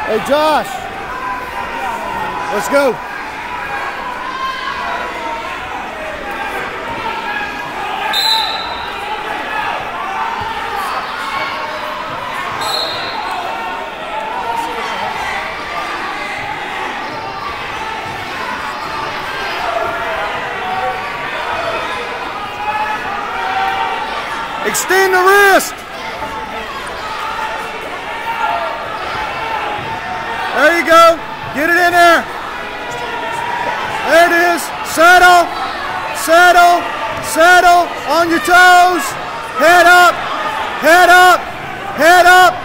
Hey, Josh. Let's go. Extend the wrist. There you go. Get it in there. There it is. Settle. Settle. Settle. On your toes. Head up. Head up. Head up.